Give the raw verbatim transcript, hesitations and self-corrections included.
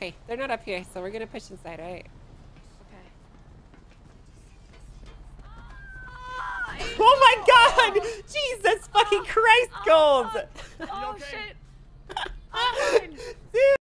Okay, they're not up here, so we're gonna push inside, alright? Okay. Oh my god! Jesus fucking Christ, Gold! Oh, shit!